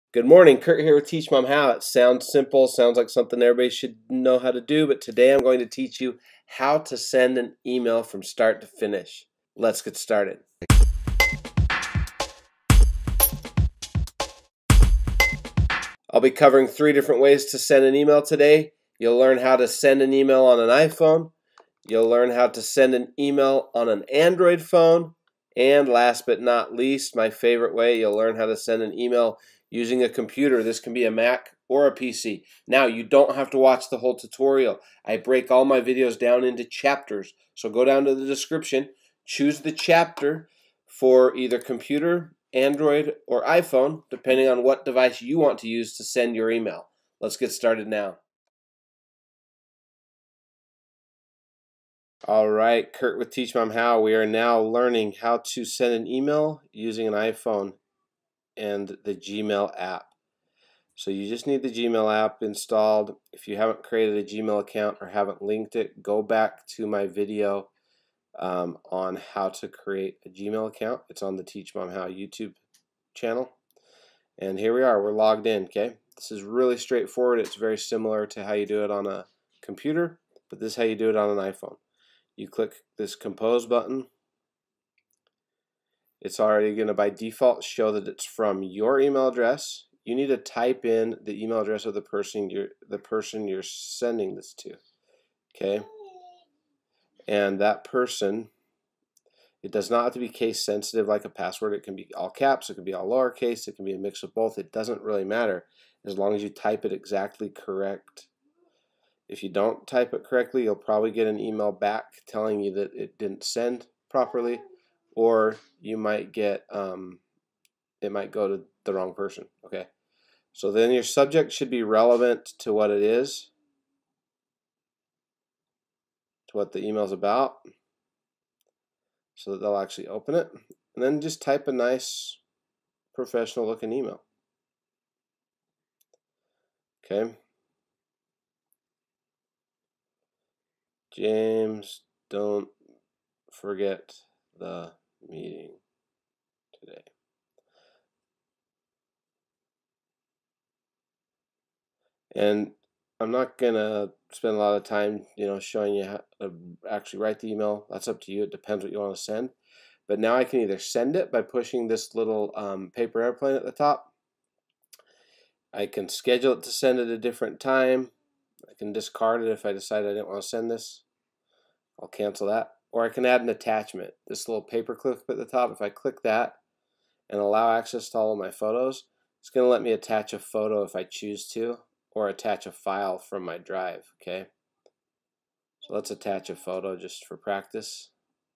Good morning, Kurt here with Teach Mom How. It sounds simple, sounds like something everybody should know how to do, but today I'm going to teach you how to send an email from start to finish. Let's get started. I'll be covering 3 different ways to send an email today. You'll learn how to send an email on an iPhone, you'll learn how to send an email on an Android phone, and last but not least, my favorite way, you'll learn how to send an email using a computer. This can be a Mac or a PC. Now, you don't have to watch the whole tutorial. I break all my videos down into chapters. So go down to the description, choose the chapter for either computer, Android, or iPhone, depending on what device you want to use to send your email. Let's get started now. All right, Kurt with Teach Mom How. We are now learning how to send an email using an iPhone and the Gmail app. So you just need the Gmail app installed. If you haven't created a Gmail account or haven't linked it, go back to my video on how to create a Gmail account. It's on the Teach Mom How YouTube channel. And here we are, we're logged in, okay? This is really straightforward. It's very similar to how you do it on a computer, but this is how you do it on an iPhone. You click this compose button. It's already going to by default show that it's from your email address. You need to type in the email address of the person you're sending this to. Okay? And that person, it does not have to be case sensitive like a password. It can be all caps, it can be all lowercase, it can be a mix of both. It doesn't really matter as long as you type it exactly correct. If you don't type it correctly, you'll probably get an email back telling you that it didn't send properly, or you might get it might go to the wrong person. Okay, so then your subject should be relevant to what it is, to what the email's about, so that they'll actually open it, and then just type a nice professional looking email. Okay, James, don't forget the meeting today. And I'm not gonna spend a lot of time, showing you how to actually write the email. That's up to you. It depends what you want to send. But now I can either send it by pushing this little paper airplane at the top. I can schedule it to send at a different time. I can discard it if I decide I didn't want to send this. I'll cancel that. Or I can add an attachment. This little paper clip at the top, if I click that and allow access to all of my photos, it's going to let me attach a photo if I choose to, or attach a file from my drive. Okay, so let's attach a photo just for practice,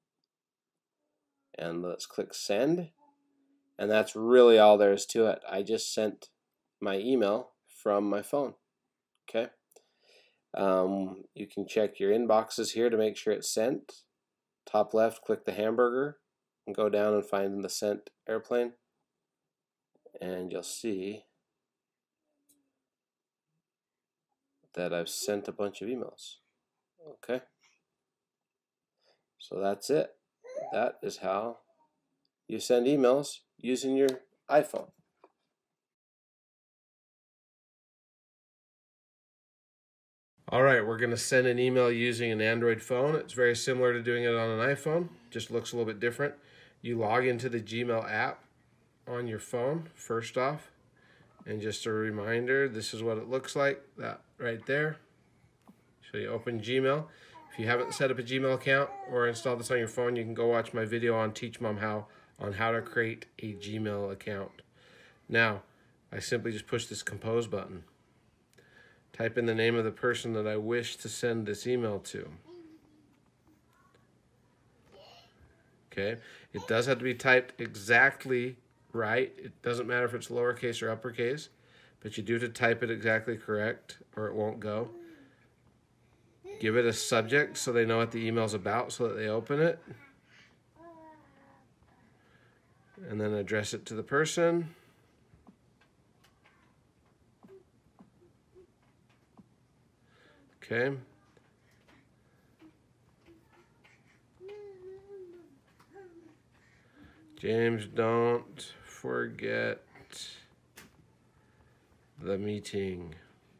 and let's click send, and that's really all there is to it. I just sent my email from my phone. Okay, you can check your inboxes here to make sure it's sent. Top left, click the hamburger and go down and find the sent airplane, and you'll see that I've sent a bunch of emails. Okay, so that's it. That is how you send emails using your iPhone. All right, we're going to send an email using an Android phone. It's very similar to doing it on an iPhone, just looks a little bit different. You log into the Gmail app on your phone first off, and just a reminder, this is what it looks like, that right there. So you open Gmail. If you haven't set up a Gmail account or installed this on your phone, you can go watch my video on Teach Mom How on how to create a Gmail account. Now, I simply just push this compose button. Type in the name of the person that I wish to send this email to. Okay, it does have to be typed exactly right. It doesn't matter if it's lowercase or uppercase, but you do have to type it exactly correct or it won't go. Give it a subject so they know what the email's about so that they open it. And then address it to the person. Okay. James, don't forget the meeting.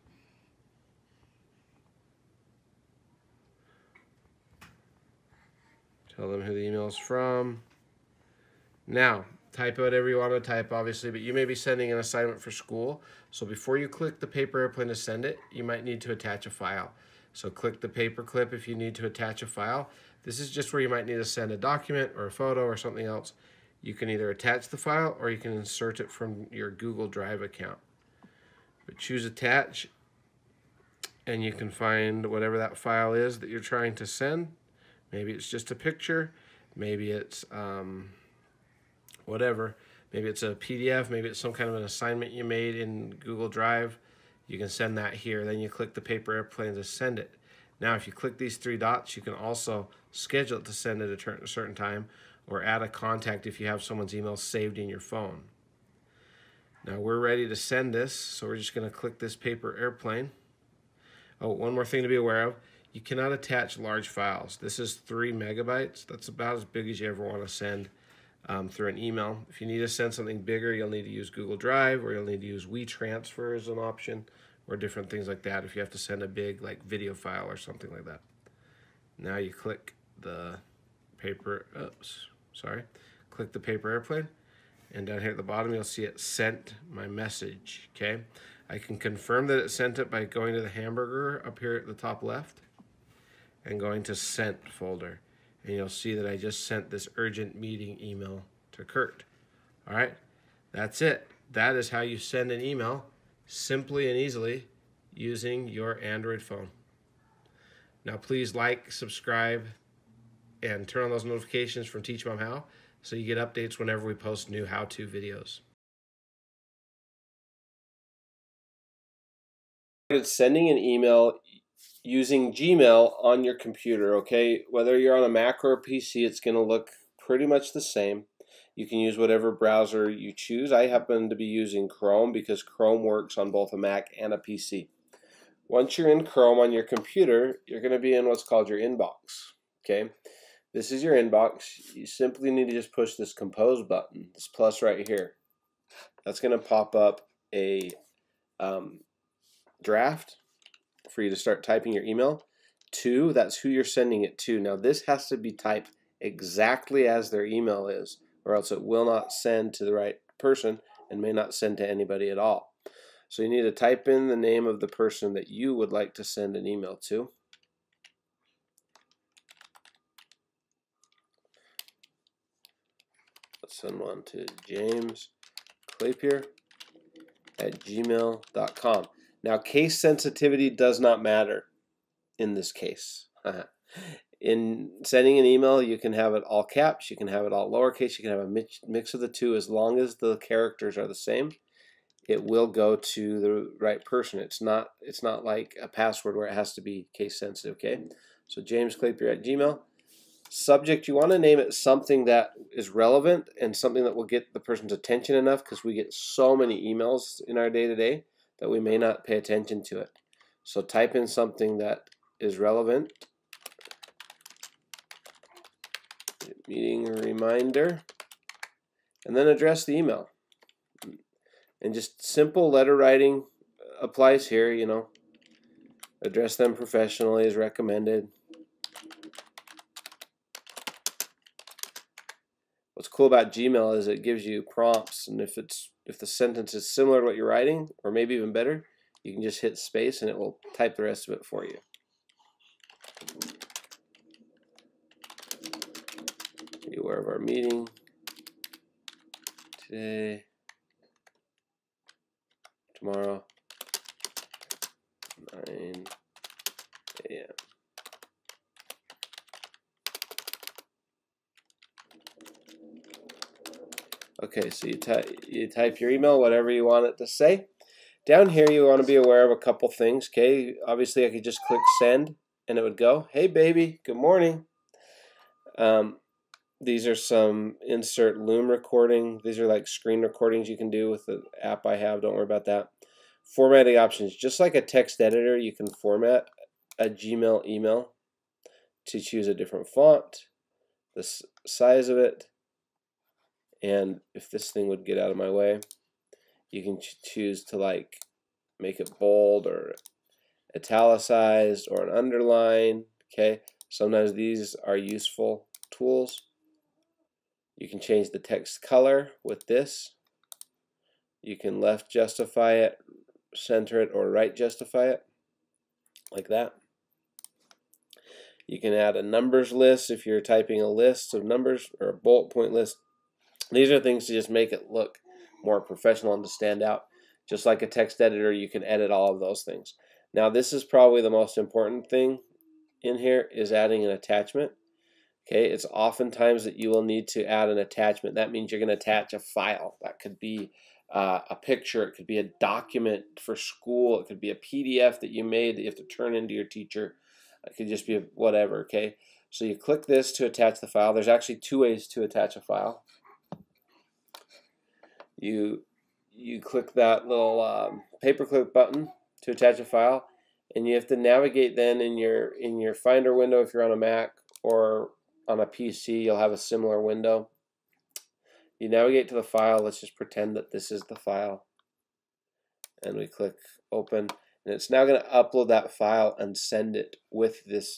Tell them who the email is from. Now, type whatever you want to type, obviously, but you may be sending an assignment for school. So before you click the paper airplane to send it, you might need to attach a file. So click the paper clip if you need to attach a file. This is just where you might need to send a document or a photo or something else. You can either attach the file or you can insert it from your Google Drive account. But choose attach, and you can find whatever that file is that you're trying to send. Maybe it's just a picture, maybe it's whatever. Maybe it's a PDF, maybe it's some kind of an assignment you made in Google Drive. You can send that here. Then you click the paper airplane to send it. Now, if you click these three dots, you can also schedule it to send at a certain time or add a contact if you have someone's email saved in your phone. Now, we're ready to send this, so we're just going to click this paper airplane. Oh, one more thing to be aware of. You cannot attach large files. This is 3 megabytes. That's about as big as you ever want to send through an email. If you need to send something bigger, you'll need to use Google Drive, or you'll need to use WeTransfer as an option, or different things like that if you have to send a big like video file or something like that. Now you click the paper, click the paper airplane, and down here at the bottom you'll see it sent my message. Okay, I can confirm that it sent it by going to the hamburger up here at the top left and going to sent folder. And you'll see that I just sent this urgent meeting email to Kurt. All right, that's it. That is how you send an email simply and easily using your Android phone. Now please like, subscribe, and turn on those notifications from Teach Mom How so you get updates whenever we post new how-to videos. Sending an email using Gmail on your computer, okay? Whether you're on a Mac or a PC, it's going to look pretty much the same. You can use whatever browser you choose. I happen to be using Chrome because Chrome works on both a Mac and a PC. Once you're in Chrome on your computer, you're going to be in what's called your inbox, okay? This is your inbox. You simply need to just push this compose button, this plus right here. That's going to pop up a draft for you to start typing your email to. That's who you're sending it to. Now this has to be typed exactly as their email is, or else it will not send to the right person and may not send to anybody at all. So you need to type in the name of the person that you would like to send an email to. Let's send one to James Clapier at gmail.com. Now, case sensitivity does not matter in this case. In sending an email, you can have it all caps, you can have it all lowercase, you can have a mix of the two. As long as the characters are the same, it will go to the right person. It's not like a password where it has to be case sensitive, okay? So James Clapier at Gmail. Subject, you want to name it something that is relevant and something that will get the person's attention enough, because we get so many emails in our day-to-day that we may not pay attention to it. So type in something that is relevant. Meeting reminder. And then address the email. And just simple letter writing applies here, you know. Address them professionally as recommended. What's cool about Gmail is it gives you prompts, and if the sentence is similar to what you're writing, or maybe even better, you can just hit space and it will type the rest of it for you. Be aware of our meeting today, tomorrow, 9 a.m. Okay, so you type your email, whatever you want it to say. Down here, you want to be aware of a couple things. Okay, obviously I could just click send and it would go, "Hey baby, good morning." These are some insert Loom recording. These are like screen recordings you can do with the app I have. Don't worry about that. Formatting options. Just like a text editor, you can format a Gmail email to choose a different font, the size of it, and if this thing would get out of my way, you can choose to like make it bold or italicized or an underline. Okay, sometimes these are useful tools. You can change the text color with this. You can left justify it, center it, or right justify it, like that. You can add a numbers list if you're typing a list of numbers, or a bullet point list. These are things to just make it look more professional and to stand out. Just like a text editor, you can edit all of those things. Now this is probably the most important thing in here, is adding an attachment. Okay, it's oftentimes that you will need to add an attachment. That means you're going to attach a file. That could be a picture, it could be a document for school, it could be a PDF that you made that you have to turn into your teacher. It could just be whatever. Okay, so you click this to attach the file. There's actually two ways to attach a file. You click that little paperclip button to attach a file, and you have to navigate then in your Finder window. If you're on a Mac or on a PC, you'll have a similar window. You navigate to the file. Let's just pretend that this is the file, and we click open, and it's now going to upload that file and send it with this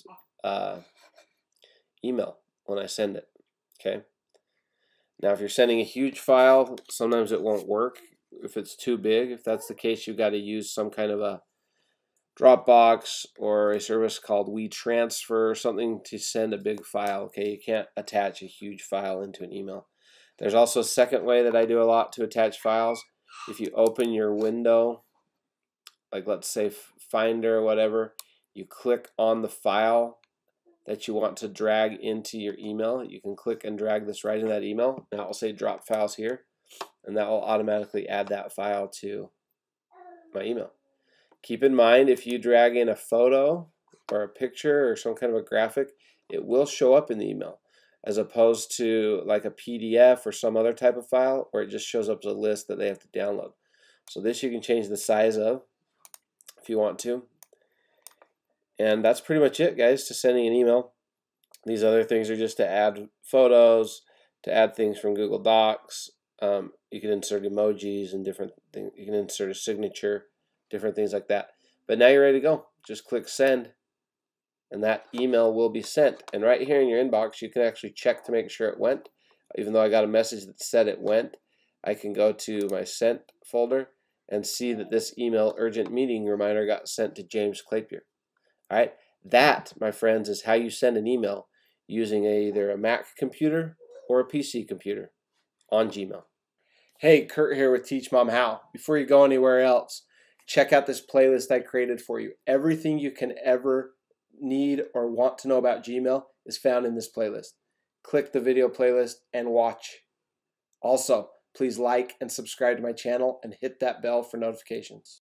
email when I send it. Okay. Now if you're sending a huge file, sometimes it won't work if it's too big. If that's the case, you've got to use some kind of a Dropbox or a service called WeTransfer or something to send a big file. Okay, you can't attach a huge file into an email. There's also a second way that I do a lot to attach files. If you open your window, like let's say Finder or whatever, you click on the file that you want to drag into your email. You can click and drag this right in that email. Now it will say drop files here, and that will automatically add that file to my email. Keep in mind, if you drag in a photo or a picture or some kind of a graphic, it will show up in the email, as opposed to like a PDF or some other type of file where it just shows up as a list that they have to download. So this you can change the size of if you want to. And that's pretty much it, guys, to sending an email. These other things are just to add photos, to add things from Google Docs. You can insert emojis and different things. You can insert a signature, different things like that. But now you're ready to go. Just click send, and that email will be sent. And right here in your inbox, you can actually check to make sure it went. Even though I got a message that said it went, I can go to my sent folder and see that this email urgent meeting reminder got sent to James Clapier. All right, that, my friends, is how you send an email using either a Mac computer or a PC computer on Gmail. Hey, Kurt here with Teach Mom How. Before you go anywhere else, check out this playlist I created for you. Everything you can ever need or want to know about Gmail is found in this playlist. Click the video playlist and watch. Also, please like and subscribe to my channel and hit that bell for notifications.